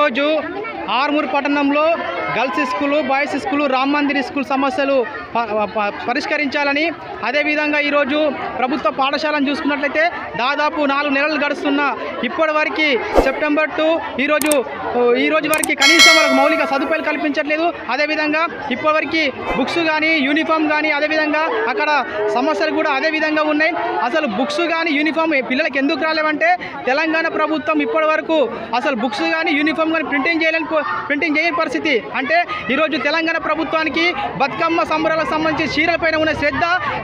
ఈరోజు ఆర్మూర్ పట్టణంలో girls school, boys school, Ram Mandir school సమస్యలు పరిష్కరించాలని, అదేవిధంగా ఈరోజు ప్రభుత్వ పాఠశాలను చూసుకున్నట్లయితే దాదాపు 4 నెలలు గడుస్తున్న ఇప్పటివరకు సెప్టెంబర్ టు ఈరోజు వరకు కనీసం వాళ్ళకు మౌలిక సదుపాయాలు కల్పించట్లేదు. అదేవిధంగా ఇప్పటివరకు బుక్స్ కానీ, యూనిఫామ్ కానీ, అదేవిధంగా అక్కడ సమస్యలు కూడా అదే విధంగా ఉన్నాయి. అసలు బుక్స్ కానీ, యూనిఫామ్ పిల్లలకి ఎందుకు రాలేవంటే తెలంగాణ ప్రభుత్వం ఇప్పటివరకు అసలు బుక్స్ కానీ, యూనిఫామ్ కానీ ప్రింటింగ్ చేయని పరిస్థితి. అంటే ఈరోజు తెలంగాణ ప్రభుత్వానికి బతుకమ్మ సంబరాలకు సంబంధించి చీరలపైన ఉన్న శ్రద్ధ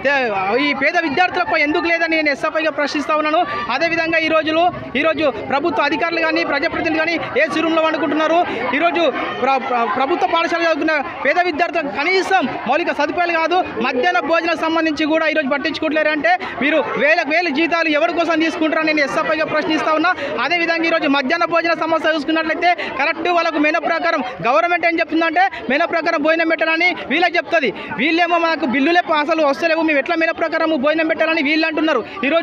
ఈ పేద విద్యార్థులపై ఎందుకు లేదని నేను ఎస్ఎఫ్ఐగా ప్రశ్నిస్తూ ఉన్నాను. అదేవిధంగా ఈరోజు ప్రభుత్వ అధికారులు కానీ, ప్రజాప్రతినిధులు కానీ ఏసీ రూమ్లో వండుకుంటున్నారు. ఈరోజు ప్రభుత్వ పాఠశాల చదువుకున్న పేద విద్యార్థులకు కనీసం మౌలిక సదుపాయాలు కాదు, మధ్యాహ్న భోజనం సంబంధించి కూడా ఈరోజు పట్టించుకుంటలేరు. అంటే మీరు వేల జీతాలు ఎవరి కోసం తీసుకుంటారని నేను ఎస్ఎఫ్ఐగా ప్రశ్నిస్తూ ఉన్నా. అదేవిధంగా ఈరోజు మధ్యాహ్న భోజన సమస్య చూసుకున్నట్లయితే కరెక్ట్ వాళ్ళకు మెనూ ప్రకారం గవర్నమెంట్ ఏం చెప్తుందంటే మెనూ ప్రకారం భోజనం పెట్టాలని వీళ్ళకి చెప్తుంది. వీళ్ళేమో మనకు బిల్లులే అసలు వస్తలేవు, మేము ఎట్లా మెనూ ప్రకారం భోజనం పెట్టాలని వీళ్ళు అంటున్నారు.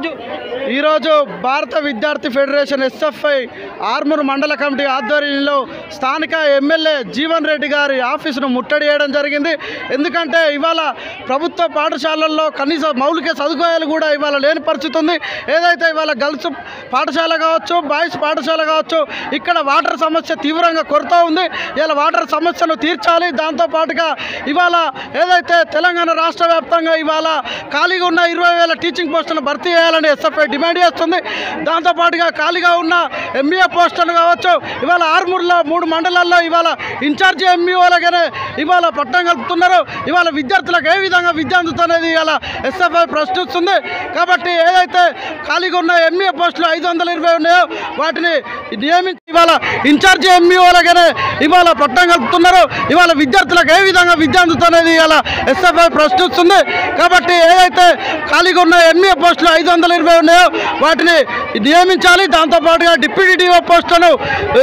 ఈరోజు భారత విద్యార్థి ఫెడరేషన్ ఎస్ఎఫ్ఐ ఆర్మూర్ మండల కమిటీ ఆధ్వర్యంలో స్థానిక ఎమ్మెల్యే జీవన్ రెడ్డి గారి ఆఫీసును ముట్టడి చేయడం జరిగింది. ఎందుకంటే ఇవాళ ప్రభుత్వ పాఠశాలల్లో కనీస మౌలిక సదుపాయాలు కూడా ఇవాళ లేని పరిస్థితి ఉంది. ఏదైతే ఇవాళ గర్ల్స్ పాఠశాల కావచ్చు, బాయ్స్ పాఠశాల కావచ్చు, ఇక్కడ వాటర్ సమస్య తీవ్రంగా కొరత ఉంది. ఇలా వాటర్ సమస్యను తీర్చాలి. దాంతోపాటుగా ఇవాళ ఏదైతే తెలంగాణ రాష్ట్ర వ్యాప్తంగా ఇవాళ ఖాళీగా ఉన్న 20,000 టీచింగ్ పోస్టులను భర్తీ చేయాలని ఎస్ఎఫ్ఐ డిమాండ్ చేస్తుంది. దాంతోపాటుగా ఖాళీగా ఉన్న ఎంఈఓ పోస్టులు కావచ్చు, ఇవాళ ఆర్మూర్లో 3 మండలాల్లో ఇవాళ ఇన్ఛార్జి ఎంఈఓలగానే ఇవాళ పట్టం కలుపుతున్నారు. ఇవాళ విద్యార్థులకు ఏ విధంగా విద్య అందుతున్నది ఇవాళ ఎస్ఎఫ్ఐ ప్రశ్నిస్తుంది. కాబట్టి ఏదైతే ఖాళీగా ఉన్న ఎంఈఓ పోస్టులు 520 ఉన్నాయో వాటిని నియమించి ఇవాళ ఇన్ఛార్జి ఎంఈఓలగానే ఇవాళ పట్టం కలుపుతున్నారు. ఇవాళ విద్యార్థులకు ఏ విధంగా విద్య అందుతున్నది ఇవాళ ఎస్ఎఫ్ఐ ప్రశ్నిస్తుంది. కాబట్టి ఏదైతే ఖాళీగా ఉన్న ఎంఈఓ పోస్టులు 520 ఉన్నాయో వాటిని నియమించాలి. దాంతోపాటుగా డిప్యూటీ డిఓ పోస్టులను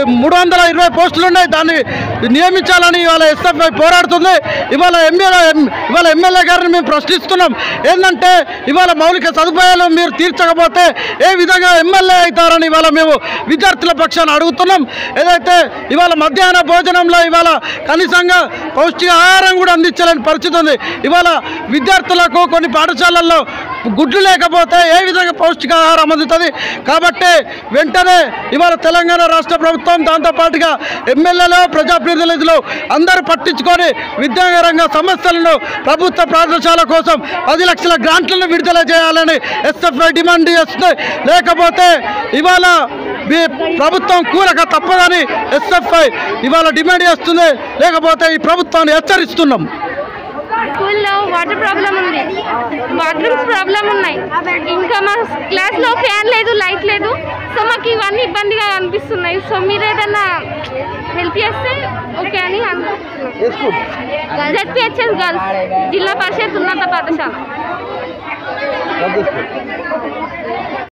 320 పోస్టులు ఉన్నాయి, దాన్ని నియమించాలని ఇవాళ ఎస్ఎఫ్ఐ పోరాడుతుంది. ఇవాళ ఎమ్మెల్యే గారిని మేము ప్రశ్నిస్తున్నాం. ఏంటంటే ఇవాళ మౌలిక సదుపాయాలు మీరు తీర్చకపోతే ఏ విధంగా ఎమ్మెల్యే అవుతారని ఇవాళ మేము విద్యార్థుల పక్షాన అడుగుతున్నాం. ఏదైతే ఇవాళ మధ్యాహ్న భోజనంలో ఇవాళ కనీసంగా పౌష్టికాహారం కూడా అందించలేని పరిస్థితి ఉంది. ఇవాళ విద్యార్థులకు కొన్ని పాఠశాలల్లో గుడ్లు లేకపోతే ఏ విధంగా పౌష్టికాహారం అందుతుంది. కాబట్టి వెంటనే ఇవాళ తెలంగాణ రాష్ట్ర ప్రభుత్వం, దాంతోపాటుగా ఎమ్మెల్యేలు, ప్రజాప్రతినిధులు అందరూ పట్టించుకొని విద్యారంగ సమస్యలను ప్రభుత్వ పాఠశాల కోసం 10 లక్షల గ్రాంట్లను విడుదల చేయాలని ఎస్ఎఫ్ఐ డిమాండ్ చేస్తుంది. లేకపోతే ఇవాళ ప్రభుత్వం కూలక తప్పదని ఎస్ఎఫ్ఐ ఇవాళ డిమాండ్ చేస్తుంది. లేకపోతే ఈ ప్రభుత్వాన్ని హెచ్చరిస్తున్నాం. స్కూల్లో వాటర్ ప్రాబ్లం ఉంది, బాత్రూమ్స్ ప్రాబ్లం ఉన్నాయి, ఇంకా మా క్లాస్లో ఫ్యాన్ లేదు, లైట్ లేదు. సో మాకు ఇవన్నీ ఇబ్బందిగా అనిపిస్తున్నాయి. సో మీరు ఏదైనా హెల్ప్ చేస్తే ఓకే అని అనుకుంటున్నాం. జెడ్పీహెచ్ఎస్ గర్ల్స్ జిల్లా పరిషత్ ఉన్నత పాఠశాల.